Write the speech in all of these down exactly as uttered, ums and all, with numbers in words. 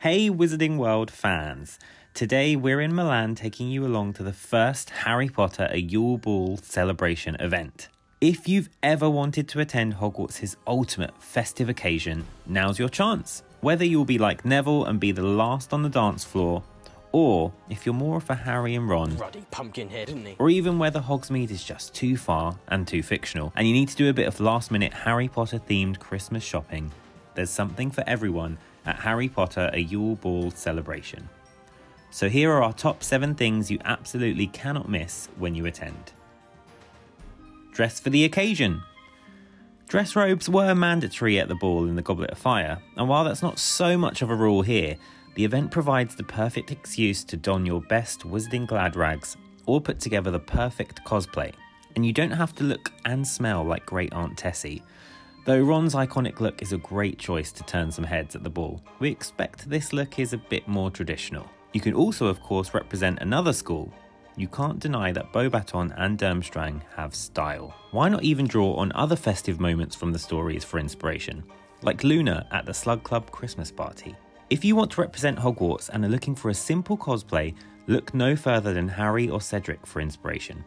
Hey Wizarding World fans! Today we're in Milan taking you along to the first Harry Potter A Yule Ball Celebration event. If you've ever wanted to attend Hogwarts' ultimate festive occasion, now's your chance. Whether you'll be like Neville and be the last on the dance floor, or if you're more for Harry and Ron, Ruddy Pumpkinhead, isn't he? or even whether Hogsmeade is just too far and too fictional, and you need to do a bit of last minute Harry Potter themed Christmas shopping, there's something for everyone at Harry Potter A Yule Ball Celebration. So here are our top seven things you absolutely cannot miss when you attend. Dress for the occasion. Dress robes were mandatory at the ball in the Goblet of Fire, and while that's not so much of a rule here, the event provides the perfect excuse to don your best Wizarding glad rags or put together the perfect cosplay, and you don't have to look and smell like Great Aunt Tessie. Though Ron's iconic look is a great choice to turn some heads at the ball, we expect this look is a bit more traditional. You can also of course represent another school. You can't deny that Beauxbaton and Durmstrang have style. Why not even draw on other festive moments from the stories for inspiration, like Luna at the Slug Club Christmas party? If you want to represent Hogwarts and are looking for a simple cosplay, look no further than Harry or Cedric for inspiration.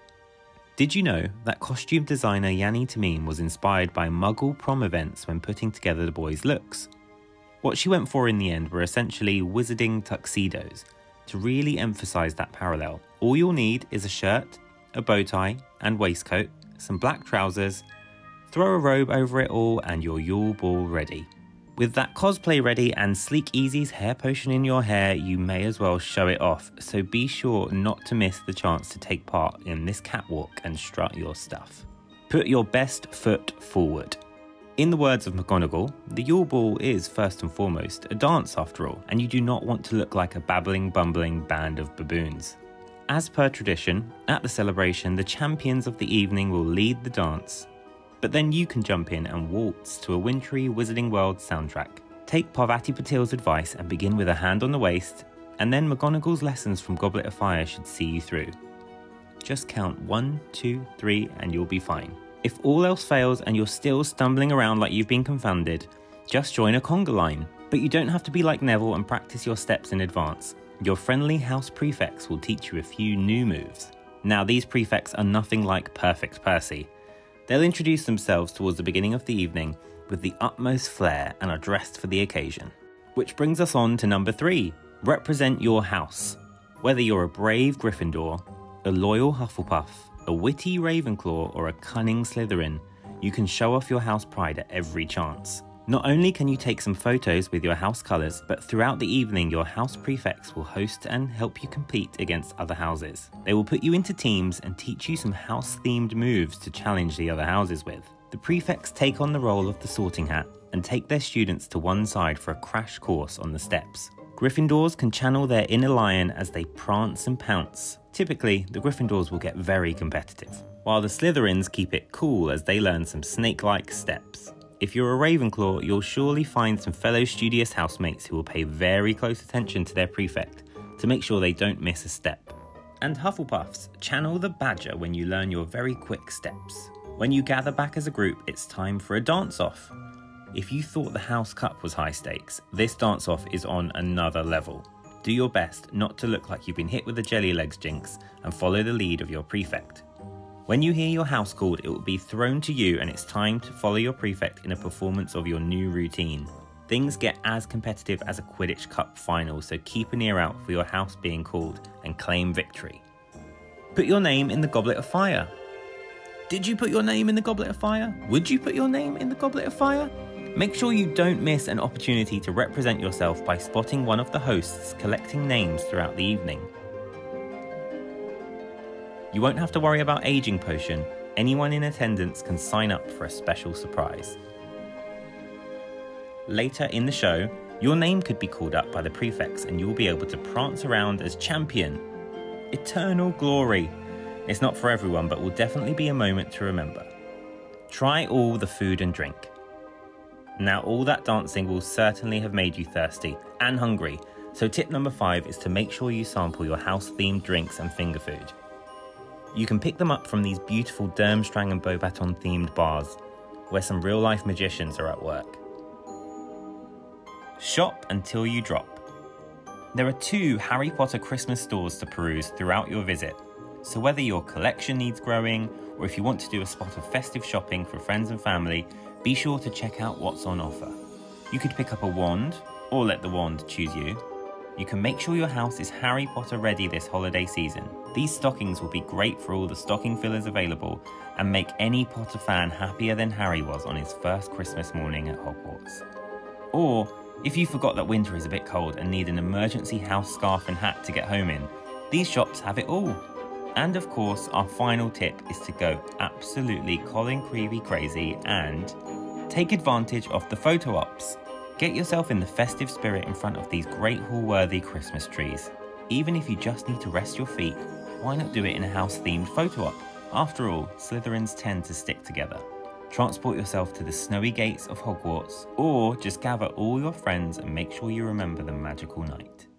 Did you know that costume designer Yanni Tamim was inspired by Muggle prom events when putting together the boys' looks? What she went for in the end were essentially Wizarding tuxedos. To really emphasise that parallel, all you'll need is a shirt, a bow tie and waistcoat, some black trousers, throw a robe over it all and your Yule Ball ready. With that cosplay ready and Sleek Easy's hair potion in your hair, you may as well show it off, so be sure not to miss the chance to take part in this catwalk and strut your stuff. Put your best foot forward. In the words of McGonagall, the Yule Ball is first and foremost a dance after all, and you do not want to look like a babbling, bumbling band of baboons. As per tradition, at the celebration, the champions of the evening will lead the dance. But then you can jump in and waltz to a wintry Wizarding World soundtrack. Take Parvati Patil's advice and begin with a hand on the waist, and then McGonagall's lessons from Goblet of Fire should see you through. Just count one, two, three, and you'll be fine. If all else fails and you're still stumbling around like you've been confounded, just join a conga line. But you don't have to be like Neville and practice your steps in advance. Your friendly house prefects will teach you a few new moves. Now these prefects are nothing like Perfect Percy. They'll introduce themselves towards the beginning of the evening with the utmost flair and are dressed for the occasion. Which brings us on to number three, represent your house. Whether you're a brave Gryffindor, a loyal Hufflepuff, a witty Ravenclaw or a cunning Slytherin, you can show off your house pride at every chance. Not only can you take some photos with your house colours, but throughout the evening your house prefects will host and help you compete against other houses. They will put you into teams and teach you some house-themed moves to challenge the other houses with. The prefects take on the role of the sorting hat and take their students to one side for a crash course on the steps. Gryffindors can channel their inner lion as they prance and pounce. Typically, the Gryffindors will get very competitive, while the Slytherins keep it cool as they learn some snake-like steps. If you're a Ravenclaw, you'll surely find some fellow studious housemates who will pay very close attention to their prefect to make sure they don't miss a step. And Hufflepuffs, channel the Badger when you learn your very quick steps. When you gather back as a group, it's time for a dance-off. If you thought the House Cup was high stakes, this dance-off is on another level. Do your best not to look like you've been hit with a jelly legs jinx and follow the lead of your prefect. When you hear your house called, it will be thrown to you and it's time to follow your prefect in a performance of your new routine. Things get as competitive as a Quidditch Cup final, so keep an ear out for your house being called and claim victory. Put your name in the Goblet of Fire. Did you put your name in the Goblet of Fire? Would you put your name in the Goblet of Fire? Make sure you don't miss an opportunity to represent yourself by spotting one of the hosts collecting names throughout the evening. You won't have to worry about aging potion. Anyone in attendance can sign up for a special surprise. Later in the show, your name could be called up by the prefects and you'll be able to prance around as champion. Eternal glory. It's not for everyone, but will definitely be a moment to remember. Try all the food and drink. Now all that dancing will certainly have made you thirsty and hungry, so tip number five is to make sure you sample your house-themed drinks and finger food. You can pick them up from these beautiful Durmstrang and Beauxbaton themed bars, where some real-life magicians are at work. Shop until you drop. There are two Harry Potter Christmas stores to peruse throughout your visit, so whether your collection needs growing or if you want to do a spot of festive shopping for friends and family, be sure to check out what's on offer. You could pick up a wand, or let the wand choose you. You can make sure your house is Harry Potter ready this holiday season. These stockings will be great for all the stocking fillers available and make any Potter fan happier than Harry was on his first Christmas morning at Hogwarts. Or, if you forgot that winter is a bit cold and need an emergency house scarf and hat to get home in, these shops have it all. And of course, our final tip is to go absolutely Colin Creevy crazy and take advantage of the photo ops. Get yourself in the festive spirit in front of these Great Hall-worthy Christmas trees. Even if you just need to rest your feet, why not do it in a house-themed photo op? After all, Slytherins tend to stick together. Transport yourself to the snowy gates of Hogwarts, or just gather all your friends and make sure you remember the magical night.